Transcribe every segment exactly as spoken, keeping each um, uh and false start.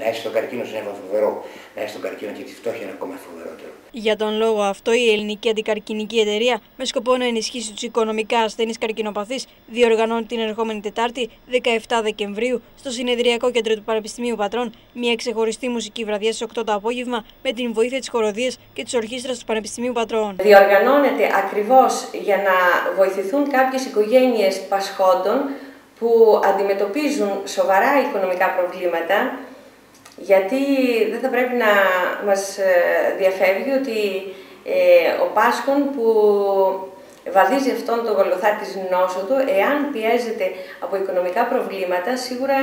Να είσαι στον καρκίνο είναι φοβερό. Να είσαι στον καρκίνο και τη φτώχεια είναι ακόμα φοβερότερο. Για τον λόγο αυτό, η Ελληνική Αντικαρκινική Εταιρεία, με σκοπό να ενισχύσει τους οικονομικά ασθενείς καρκινοπαθείς, διοργανώνει την ερχόμενη Τετάρτη, δεκαεφτά Δεκεμβρίου, στο Συνεδριακό Κέντρο του Πανεπιστημίου Πατρών, μια ξεχωριστή μουσική βραδιά στις οκτώ το απόγευμα, με την βοήθεια της χοροδίας και της ορχήστρας του Πανεπιστημίου Πατρών. Διοργανώνεται ακριβώς για να βοηθηθούν κάποιες οικογένειες πασχόντων που αντιμετωπίζουν σοβαρά οικονομικά προβλήματα, γιατί δεν θα πρέπει να μας διαφεύγει ότι ε, ο πάσχων που βαδίζει αυτόν τον γολγοθά της νόσου του, εάν πιέζεται από οικονομικά προβλήματα, σίγουρα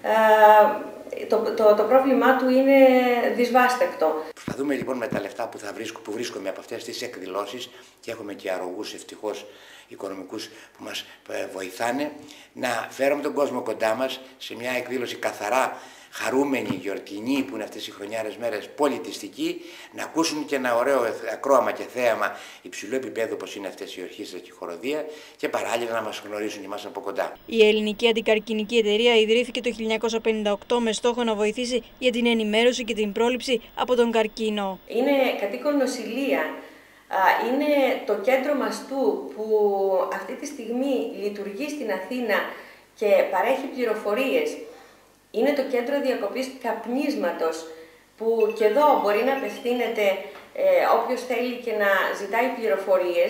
ε, το, το, το πρόβλημά του είναι δυσβάστακτο. Προσπαθούμε λοιπόν με τα λεφτά που, θα βρίσκω, που βρίσκομαι από αυτές τις εκδηλώσεις, και έχουμε και αρρωγούς ευτυχώς οικονομικούς που μας βοηθάνε, να φέρουμε τον κόσμο κοντά μας σε μια εκδήλωση καθαρά χαρούμενη, γιορτινή, που είναι αυτές οι χρονιάρες μέρες, πολιτιστική, να ακούσουν και ένα ωραίο ακρόαμα και θέαμα υψηλού επίπεδου όπως είναι αυτές οι ορχήστρες και η χοροδία, και παράλληλα να μας γνωρίσουν και εμάς από κοντά. Η Ελληνική Αντικαρκινική Εταιρεία ιδρύθηκε το χίλια εννιακόσια πενήντα οκτώ με στόχο να βοηθήσει για την ενημέρωση και την πρόληψη από τον καρκίνο. Είναι κατοίκον νοσηλεία. Είναι το κέντρο μαστού που αυτή τη στιγμή λειτουργεί στην Αθήνα και παρέχει πληροφορίες. Είναι το κέντρο διακοπής καπνίσματος, που και εδώ μπορεί να απευθύνεται ε, όποιος θέλει και να ζητάει πληροφορίες.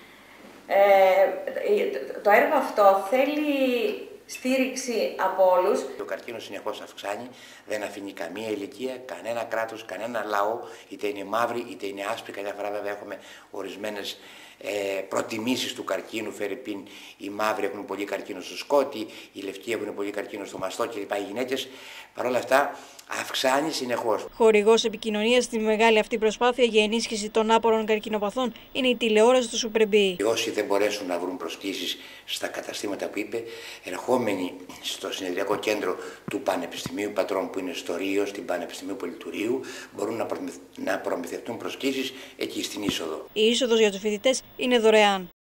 Ε, το έργο αυτό θέλει στήριξη από όλους. Ο καρκίνος συνεχώς αυξάνει, δεν αφήνει καμία ηλικία, κανένα κράτος, κανένα λαό, είτε είναι μαύρη είτε είναι άσπρη. Καμιά φορά βέβαια έχουμε ορισμένες ε, προτιμήσεις του καρκίνου. Φερρυπίν, οι μαύροι έχουν πολύ καρκίνο στο σκότι, οι λευκοί έχουν πολύ καρκίνο στο μαστό κλπ. Οι γυναίκες, παρόλα αυτά, αυξάνει συνεχώς. Χορηγός επικοινωνίας στη μεγάλη αυτή προσπάθεια για ενίσχυση των άπορων καρκινοπαθών είναι η τηλεόραση του Super B. Όσοι δεν μπορέσουν να βρουν προσκλήσεις στα καταστήματα που είπε, ερχόμενοι στο συνεδριακό κέντρο του Πανεπιστημίου Πατρών, που είναι στο Ρίο, στην Πανεπιστημίου Πολιτουρίου, μπορούν να προμηθευτούν προσκλήσεις εκεί στην είσοδο. Η είσοδος για τους φοιτητές είναι δωρεάν.